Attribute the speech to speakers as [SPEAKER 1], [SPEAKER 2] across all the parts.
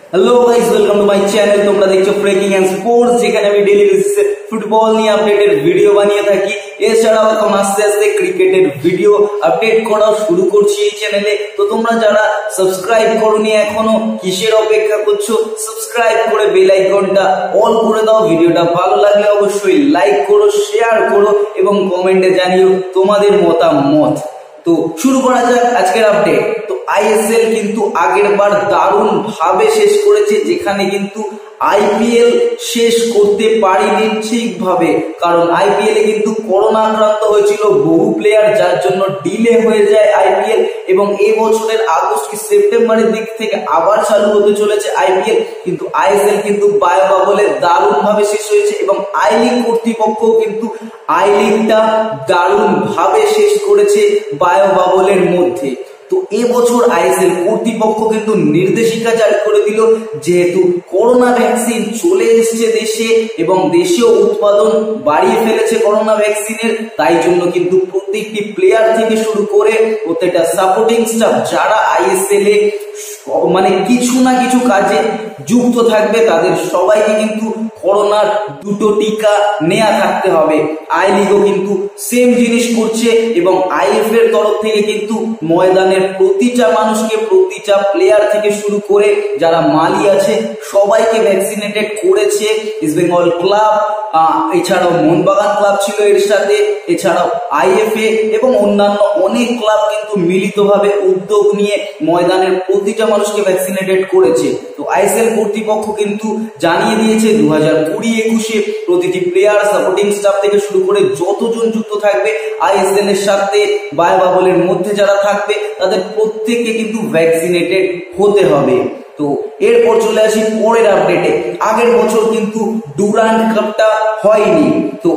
[SPEAKER 1] Hello guys, welcome to my channel. তোমরা দেখছো breaking and sports, যেখানে আমি ডেইলি বেসিসে ফুটবল নিয়ে আপডেটের ভিডিও বানিয়ে থাকি। এছাড়াও এখন আস্তে আস্তে ক্রিকেটের ভিডিও আপডেট করা শুরু করছি এই চ্যানেলে। তো তোমরা যারা সাবস্ক্রাইব করোনি এখনো, কিসের অপেক্ষা করছো? সাবস্ক্রাইব করে বেল আইকনটা অল করে দাও। ভিডিওটা ভালো লাগলে অবশ্যই লাইক করো, শেয়ার করো এবং কমেন্টে জানিও তোমাদের মতামত। তো শুরু করা যাক আজকের আপডেট। তো আইএসএল কিন্তু আগের বার দারুণ ভাবে শেষ করেছে, যেখানে কিন্তু আইপিএল শেষ করতে পারেনি ঠিকভাবে, কারণ আইপিএল এ কিন্তু করোনা আক্রান্ত হয়েছিল বহু প্লেয়ার, যার জন্য ডিলে হয়ে যায় আইপিএল। এবং এই বছরের আগস্ট কি সেপ্টেম্বরের দিক থেকে আবার চালু হতে চলেছে আইপিএল। কিন্তু আইএসএল কিন্তু বায়ো বাবলে দারুণ ভাবে শেষ হয়েছে এবং আই লিগ কর্তৃপক্ষ কিন্তু আই লিগটা দারুণ ভাবে শেষ করেছে বায়ো বাবলের মধ্যে। তো এবছর আইএসএল কর্তৃপক্ষ কিন্তু নির্দেশিকা জারি করে দিল, যেহেতু করোনা ভ্যাকসিন চলে এসেছে দেশে এবং দেশেও উৎপাদন বাড়িয়ে ফেলেছে করোনা ভ্যাকসিনের, তাই জন্য কিন্তু প্রত্যেকটি প্লেয়ার থেকে শুরু করে প্রত্যেকটা সাপোর্টিং স্টাফ যারা আইএসএল এ মানে কিছু না কিছু কাজে যুক্ত থাকবে, তাদের সবাইকে কিন্তু করোনার দুটো টিকা নেওয়া থাকতে হবে। আই লিগও কিন্তু সেম জিনিস করছে এবং আইএফ এর তরফ থেকে কিন্তু ময়দানের প্রতিটা মানুষকে, প্রতিটা প্লেয়ার থেকে শুরু করে যারা মালি আছে সবাইকে ভ্যাকসিনেটেড করেছে। ইস্টবেঙ্গল ক্লাব, এছাড়াও মোহনবাগান ক্লাব ছিল এর সাথে, এছাড়াও আইএফএ এবং অন্যান্য অনেক ক্লাব কিন্তু মিলিতভাবে উদ্যোগ নিয়ে ময়দানের প্রতিটা মানুষকে ভ্যাকসিনেটেড করেছে। তো আইএসএল কর্তৃপক্ষ কিন্তু জানিয়ে দিয়েছে 2020-21-এ প্রতিটি প্লেয়ার, সাপোর্টিং স্টাফ থেকে শুরু করে যতজন যুক্ত থাকবে আইএসএল এর সাথে বায়ো বাবলের মধ্যে যারা থাকবে তাদের প্রত্যেককে কিন্তু ভ্যাকসিনেটেড হতে হবে। তো এরপর চলে আসি পরের আপডেটে। আগের বছর কিন্তু ডুরান্ড কাপটা হয়নি, তো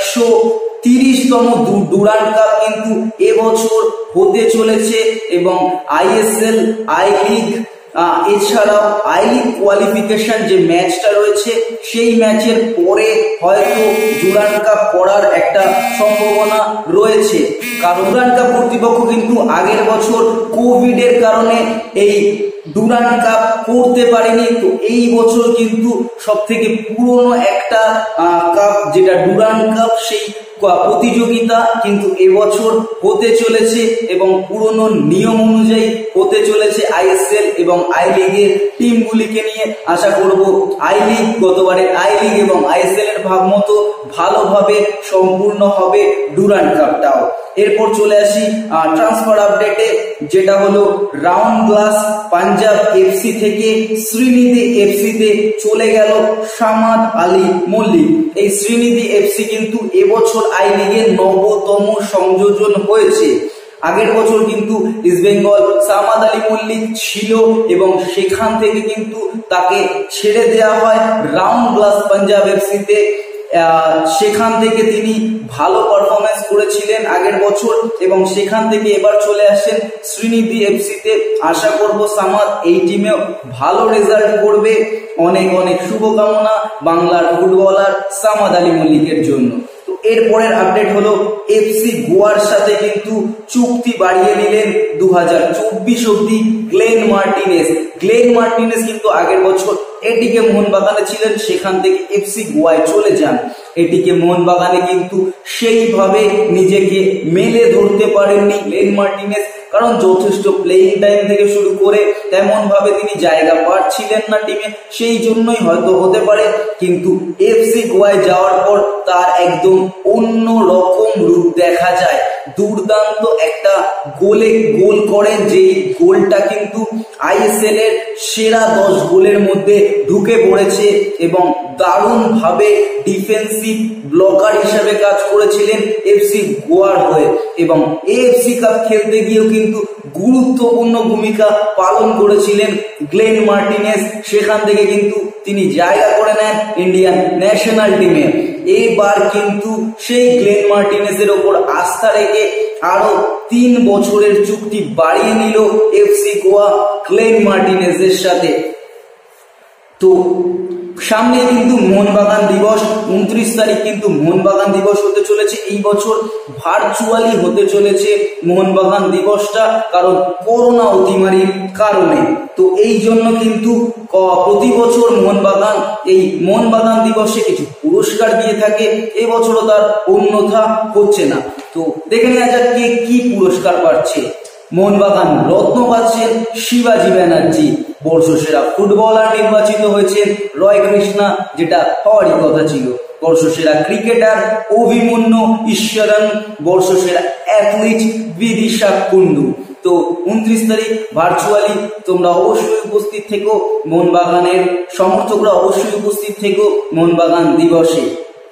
[SPEAKER 1] 130তম ডুরান্ড কাপ কিন্তু এবছর হতে চলেছে এবং আইএসএল, আই লিগ, এছাড়াও আই লিগ কোয়ালিফিকেশন যে ম্যাচটা রয়েছে সেই ম্যাচের পরে হয়তো ডুরান্ড কাপ করার একটা সম্ভাবনা রয়েছে, কারণ ডুরান্ড কাপ কর্তৃপক্ষ কিন্তু আগের বছর কোভিড এর কারণে এই ডুরান্ড কাপ করতে পারেনি। তো এই বছর কিন্তু সব থেকে পুরনো একটা কাপ যেটা ডুরান্ড কাপ, সেই প্রতিযোগিতা কিন্তু এবছর হতে চলেছে এবং পুরনো নিয়ম অনুযায়ী হতে চলেছে আইএসএল এবং আই লিগের টিমগুলিকে নিয়ে। আশা করব আই লিগ, গতবারের আই লিগ এবং আইএসএল এর ভাব মতো ভালোভাবে সম্পূর্ণ হবে ডুরান্ড কাপটাও। এরপর চলে আসি ট্রান্সফার আপডেটে, যেটা হলো রাউন্ড গ্লাস পাঞ্জাব এফসি থেকে শ্রীনিধি এফসি তে চলে গেল সামাদ আলী মল্লিক। এই শ্রীনিধি এফসি কিন্তু এবছর আই লিগের 9তম সংযোজন হয়েছে। আগের বছর কিন্তু ইস্টবেঙ্গল সামাদ আলী মল্লিক ছিল এবং সেখান থেকে কিন্তু তাকে ছেড়ে দেওয়া হয় রাউন্ড গ্লাস পাঞ্জাব এফসি তে। সেখান থেকে তিনি ভালো পারফরমেন্স করেছিলেন আগের বছর এবং সেখান থেকে এবার চলে আসেন শ্রীনিধি এফসি তে। আশা করব সামাদ এই টিমেও ভালো রেজাল্ট করবে। অনেক অনেক শুভকামনা বাংলার ফুটবলার সামাদ আলী মল্লিকের জন্য। এরপরের আপডেট হলো এফসি গোয়ার সাথে কিন্তু চুক্তি বাড়িয়ে নিলেন 2024 অবধি গ্লেন মার্টিনেজ। গ্লেন মার্টিনেজ কিন্তু আগের বছর এটিকে মোহনবাগানে ছিলেন, সেখান থেকে এফসি গোয়ায় চলে যান। এটিকে মোহনবাগানে কিন্তু সেইভাবে নিজেকে মেলে ধরতে পারেননি গ্লেন মার্টিনেজ, কারণ যথেষ্ট প্লেইং টাইম থেকে শুরু করে তেমন ভাবে তিনি জায়গা পাচ্ছিলেন না টিমে, সেই জন্যই হয়তো হতে পারে। কিন্তু এফসি গোয়ায় যাওয়ার পর তার একদম অন্য রকম রূপ দেখা যায়। দুর্দান্ত একটা গোল করেন, যেই গোলটা কিন্তু আইএসএল এর সেরা 10 গোলের মধ্যে ঢুকে পড়েছে এবং দারুণ ভাবে ডিফেন্সিভ ব্লকার হিসেবে কাজ করেছিলেন এফসি গোয়ার হয়ে এবং এএফসি কাপ খেলতে গিয়েও কিন্তু গুরুত্বপূর্ণ ভূমিকা পালন করেছিলেন গ্লেন মার্টিনেজ। সেখান থেকে কিন্তু তিনি জায়গা করে নেন ইন্ডিয়ান ন্যাশনাল টিমে। এইবার কিন্তু সেই গ্লেন মার্টিনেজের ওপর আস্থা রেখে আরো 3 বছরের চুক্তি বাড়িয়ে নিল এফসি গোয়া গ্লেন মার্টিনেজের সাথে। তো সামনে কিন্তু মোহনবাগান দিবস, 29 তারিখ কিন্তু মোহনবাগান দিবস হতে চলেছে। এই বছর ভার্চুয়ালি হতে চলেছে মোহনবাগান দিবসটা, কারণ করোনা অতিমারির কারণে। তো এই জন্য কিন্তু প্রতি বছর মোহনবাগান এই মোহনবাগান দিবসে কিছু পুরস্কার দিয়ে থাকে, এবছরও তার অন্যথা হচ্ছে না। তো দেখে নেওয়া যাক কে কি পুরস্কার পাচ্ছে। মোহনবাগান রত্ন পাচ্ছেন শিবাজি ব্যানার্জি, বর্ষসেরা ফুটবলার নির্বাচিত হয়েছেন রয় কৃষ্ণা, যেটা হওয়ারই কথা ছিল। বর্ষসেরা ক্রিকেটার অভিমন্যু ঈশ্বরন, বর্ষসেরা অ্যাথলিট বিদিশা কুন্ডু। তো 29 তারিখ ভার্চুয়ালি তোমরা অবশ্যই উপস্থিত থেকো, মোহনবাগানের সমর্থকরা অবশ্যই উপস্থিত থেকো মোহনবাগান দিবসে।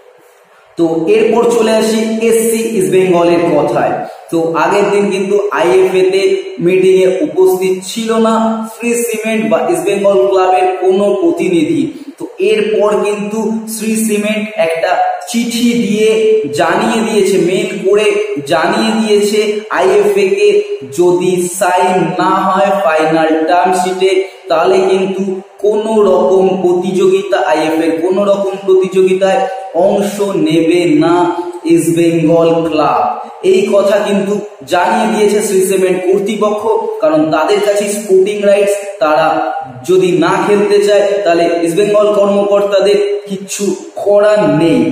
[SPEAKER 1] তো এরপর চলে আসি এসসি ইস্ট বেঙ্গলের কথায়। তো আগের দিন কিন্তু আইএফএ তে মিটিং এ উপস্থিত ছিল না শ্রী সিমেন্ট বা ইস্ট বেঙ্গল ক্লাবের কোনো প্রতিনিধি। তো এরপর কিন্তু শ্রী সিমেন্ট একটা চিঠি দিয়ে জানিয়ে দিয়েছে, মেল করে জানিয়ে দিয়েছে আইএফএ কে যদি সাইন না হয় ফাইনাল টার্ম শিটে, তাহলে কিন্তু কোন রকম প্রতিযোগিতা আইএফএ কোন রকম প্রতিযোগিতায় অংশ নেবে না ইস্ট বেঙ্গল ক্লাব। এই কথা কিন্তু জানিয়ে দিয়েছে শ্রী সিমেন্ট কর্তৃপক্ষ, কারণ তাদের কাছে স্পোর্টিং রাইটস, তারা যদি না খেলতে চায় তাহলে ইস্ট বেঙ্গল কর্মকর্তাদের কিচ্ছু করার নেই।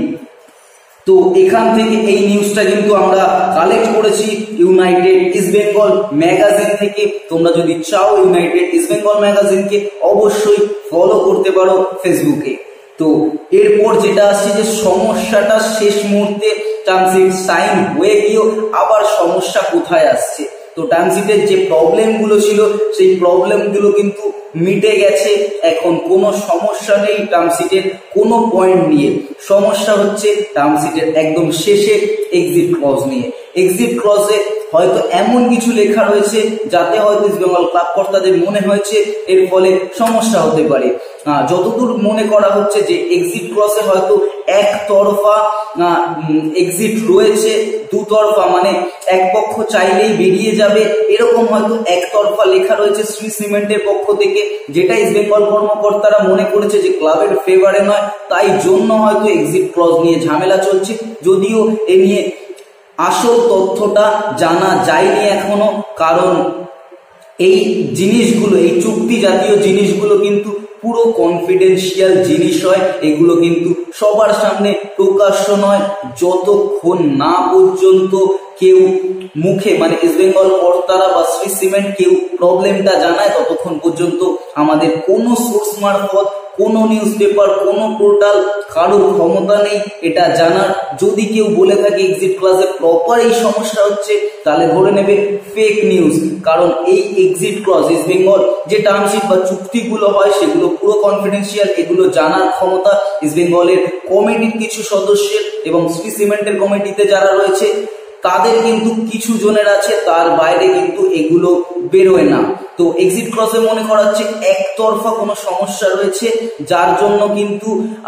[SPEAKER 1] তো এখান থেকে এই নিউজটা কিন্তু আমরা কালেক্ট করেছি ইউনাইটেড ইস্ট বেঙ্গল ম্যাগাজিন থেকে। তোমরা যদি চাও ইউনাইটেড ইস্ট বেঙ্গল ম্যাগাজিনকে অবশ্যই ফলো করতে পারো ফেসবুকে। তো এরপর যেটা আসছে যে সমস্যাটা শেষ মুহূর্তে টার্মশিট সাইন হয়ে গিয়েও আবার সমস্যা কোথায় আসছে। তো টার্মশিটের যে প্রবলেমগুলো ছিল সেই প্রবলেমগুলো কিন্তু মিটে গেছে, এখন কোনো সমস্যা নেই টার্মশিটের কোনো পয়েন্ট নিয়ে। সমস্যা হচ্ছে টার্মশিটের একদম শেষে এক্সিট ক্লজ নিয়ে। এক্সিট ক্লজে হয়তো এমন কিছু লেখা রয়েছে যাতে হয়তো ইস্ট বেঙ্গল ক্লাব কর্তাদের মনে হয়েছে এর ফলে সমস্যা হতে পারে। যতদূর মনে করা হচ্ছে যে এক্সিট ক্লজে হয়তো একতরফা এক্সিট রয়েছে, দুতরফা মানে এক পক্ষ চাইলেই বেরিয়ে যাবে এরকম হয়তো একতরফা লেখা রয়েছে শ্রী সিমেন্টের পক্ষ থেকে, যেটা ইস্ট বেঙ্গল কর্মকর্তারা মনে করেছে যে ক্লাবের ফেভারে নয়, তাই জন্য হয়তো এক্সিট ক্লজ নিয়ে ঝামেলা চলছে। যদিও এ নিয়ে আসল তথ্যটা জানা যায়নি এখনো, কারণ এই জিনিসগুলো, এই চুক্তি জাতীয় জিনিসগুলো কিন্তু পুরো কনফিডেন্সিয়াল জিনিস হয়, এগুলো কিন্তু সবার সামনে প্রকাশ্য নয়। যতক্ষণ না পর্যন্ত কেউ মুখে মানে ইস্ট বেঙ্গল কর্তারা বা শ্রী সিমেন্ট কেউ প্রবলেমটা জানায়, ততক্ষণ পর্যন্ত আমাদের কোনো সোর্স মারফত, কোনো নিউজ পেপার, কোনো পোর্টাল, কারোর ক্ষমতা নেই এটা জানার। যদি কেউ বলে থাকে এক্সিট ক্লাসে প্রপার এই সমস্যা হচ্ছে, তাহলে ধরে নেবে ফেক নিউজ। কারণ এই এক্সিট ক্লজ ইস্ট বেঙ্গল যে টার্মশিট বা চুক্তিগুলো হয় সেগুলো পুরো কনফিডেন্সিয়াল, এগুলো জানার ক্ষমতা ইস্ট বেঙ্গলের কমিটির কিছু সদস্যের এবং শ্রী সিমেন্টের কমিটিতে যারা রয়েছে তাদের কিন্তু কিছু জনের আছে, তার বাইরে কিন্তু এগুলো বেরোয় না। তো এক্সিট ক্লজে মনে করা হচ্ছে একতরফা কোনো সমস্যা রয়েছে, যার জন্য কিন্তু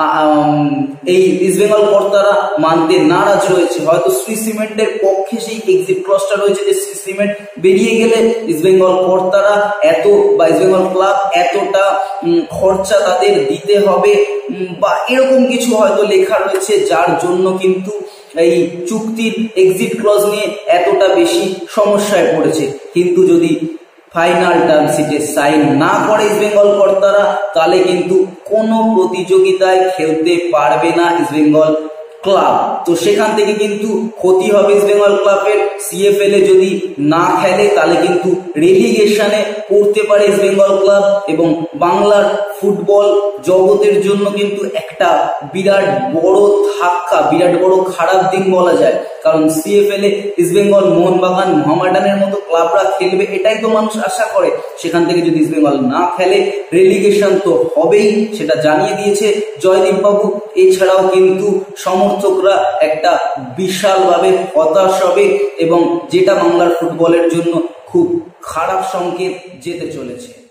[SPEAKER 1] এই ইস্ট বেঙ্গল কর্তারা মানতে নারাজ রয়েছে। হয়তো শ্রী সিমেন্টের পক্ষে সেই এক্সিট ক্লজটা রয়েছে যে শ্রী সিমেন্ট বেরিয়ে গেলে ইস্ট বেঙ্গল কর্তারা এত বা ইস্ট বেঙ্গল ক্লাব এতটা খরচা তাদের দিতে হবে বা এরকম কিছু হয়তো লেখা রয়েছে, যার জন্য কিন্তু এই চুক্তির এক্সিট ক্লজ নিয়ে এতটা বেশি সমস্যায় পড়েছে। কিন্তু যদি ফাইনাল টার্ম শিটে সাইন না করে ইস্ট বেঙ্গল কর্তারা, তাহলে কিন্তু কোনো প্রতিযোগিতায় খেলতে পারবে না ইস্ট বেঙ্গল ক্লাব। তো সেখান থেকে কিন্তু ক্ষতি হবে ইস্ট বেঙ্গল ক্লাবের। সিএফএল এ যদি না খেলে তাহলে কিন্তু রেলিগেশনে পড়তে পারে ইস্ট বেঙ্গল ক্লাব, এবং বাংলার ফুটবল জগতের জন্য কিন্তু একটা বিরাট বড় ধাক্কা, বিরাট বড় খারাপ দিন বলা যায়। কারণ সিএফএল এ ইস্ট বেঙ্গল, মোহনবাগান, মোহামেডানের মতো ক্লাবরা খেলবে, এটাই তো মানুষ আশা করে। সেখান থেকে যদি ইস্ট বেঙ্গল না খেলে রেলিগেশন তো হবেই, সেটা জানিয়ে দিয়েছে জয়দীপ বাবু। এছাড়াও কিন্তু সমর্থকরা একটা বিশালভাবে হতাশ হবে, এবং যেটা বাংলার ফুটবলের জন্য খুব খারাপ সংকেত যেতে চলেছে।